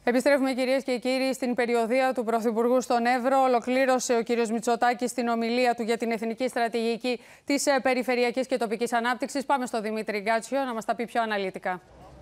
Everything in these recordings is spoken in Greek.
Επιστρέφουμε, κυρίες και κύριοι, στην περιοδεία του Πρωθυπουργού στον Εύρο. Ολοκλήρωσε ο κύριος Μητσοτάκης την ομιλία του για την εθνική στρατηγική της περιφερειακής και τοπικής ανάπτυξης. Πάμε στο Δημήτρη Γκάτσιο να μας τα πει πιο αναλυτικά.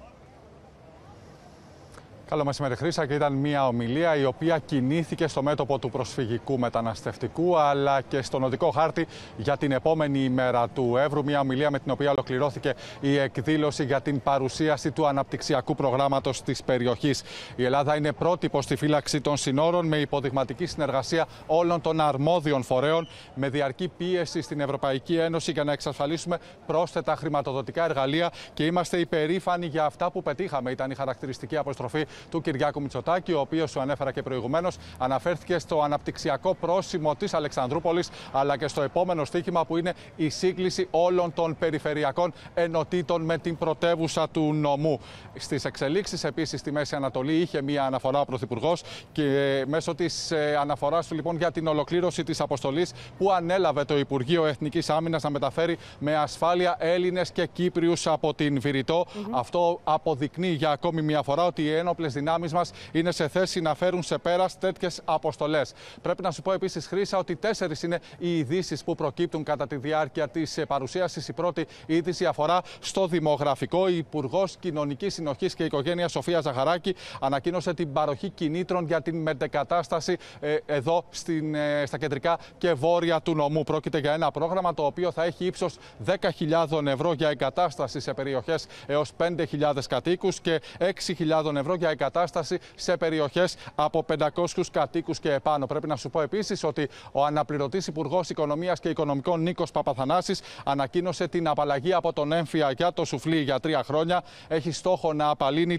Καλό μεσημέρι, Χρύσα. Και ήταν μια ομιλία η οποία κινήθηκε στο μέτωπο του προσφυγικού μεταναστευτικού αλλά και στον οδικό χάρτη για την επόμενη ημέρα του Εύρου. Μια ομιλία με την οποία ολοκληρώθηκε η εκδήλωση για την παρουσίαση του αναπτυξιακού προγράμματος της περιοχής. Η Ελλάδα είναι πρότυπο στη φύλαξη των συνόρων με υποδειγματική συνεργασία όλων των αρμόδιων φορέων, με διαρκή πίεση στην Ευρωπαϊκή Ένωση για να εξασφαλίσουμε πρόσθετα χρηματοδοτικά εργαλεία. Και είμαστε υπερήφανοι για αυτά που πετύχαμε. Ήταν η χαρακτηριστική αποστροφή του Κυριάκου Μητσοτάκη, ο οποίος, σου ανέφερα και προηγουμένως, αναφέρθηκε στο αναπτυξιακό πρόσημο της Αλεξανδρούπολης, αλλά και στο επόμενο στίχημα που είναι η σύγκληση όλων των περιφερειακών ενωτήτων με την πρωτεύουσα του νομού. Στις εξελίξεις επίσης στη Μέση Ανατολή είχε μία αναφορά ο Πρωθυπουργός και μέσω της αναφοράς του λοιπόν για την ολοκλήρωση της αποστολής που ανέλαβε το Υπουργείο Εθνικής Άμυνας να μεταφέρει με ασφάλεια Έλληνες και Κύπριους από την Βηρητό. Αυτό αποδεικνύει για ακόμη μία φορά ότι οι ένοπλες δυνάμεις μας είναι σε θέση να φέρουν σε πέρας τέτοιες αποστολές. Πρέπει να σου πω επίσης, Χρύσα, ότι 4 είναι οι ειδήσεις που προκύπτουν κατά τη διάρκεια της παρουσίασης. Η πρώτη είδηση αφορά στο δημογραφικό. Η Υπουργός Κοινωνικής Συνοχής και Οικογένειας Σοφία Ζαχαράκη ανακοίνωσε την παροχή κινήτρων για την μετεγκατάσταση εδώ στα κεντρικά και βόρεια του νομού. Πρόκειται για ένα πρόγραμμα το οποίο θα έχει ύψος 10.000 ευρώ για εγκατάσταση σε περιοχές έως 5.000 κατοίκους και 6.000 ευρώ για εγκατάσταση σε περιοχές από 500 κατοίκους και επάνω. Πρέπει να σου πω επίσης ότι ο αναπληρωτής Υπουργός Οικονομίας και Οικονομικών Νίκος Παπαθανάσης ανακοίνωσε την απαλλαγή από τον έμφυα για το σουφλί για 3 χρόνια. Έχει στόχο να απαλύνει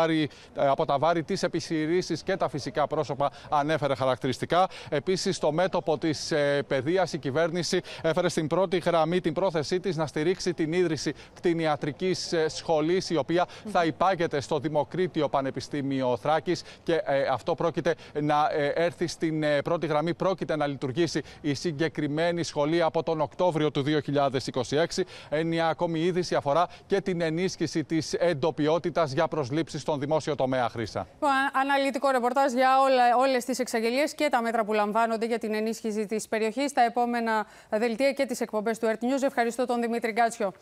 από τα βάρη της επιχειρήσεις και τα φυσικά πρόσωπα, ανέφερε χαρακτηριστικά. Επίσης, στο μέτωπο της παιδείας, η κυβέρνηση έφερε στην πρώτη γραμμή την πρόθεσή της να στηρίξει την ίδρυση κτηνιατρικής σχολής, η οποία θα υπάγεται στο Δημοκρίτιο Πανεπιστήμιο Θράκης, και αυτό πρόκειται να έρθει στην πρώτη γραμμή. Πρόκειται να λειτουργήσει η συγκεκριμένη σχολή από τον Οκτώβριο του 2026. Μια ακόμη είδηση αφορά και την ενίσχυση της εντοπιότητας για προσλήψεις στον δημόσιο τομέα, Χρύσα. Αναλυτικό ρεπορτάζ για όλες τις εξαγγελίες και τα μέτρα που λαμβάνονται για την ενίσχυση της περιοχής, τα επόμενα δελτία και τις εκπομπές του Earth News. Ευχαριστώ τον Δημήτρη Γκάτσιο.